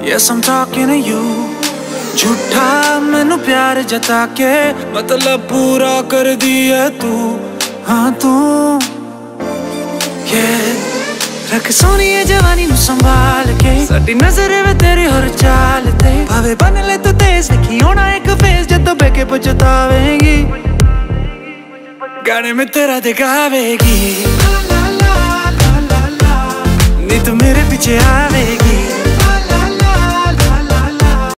Yes, I'm talking to you. झूठा मैनू प्यार जता के मतलब पूरा कर दिया तू। हाँ तू रख सोनिए जवानी नू संभाल के, साडी नजर वे तेरी हर चाल ते। भावे बन ले तू तेज, देखी होना एक फेस जदों बेके पछतावेगी, गाने में तेरा दिखावेगी। नी तू मेरे पीछे आवेगी।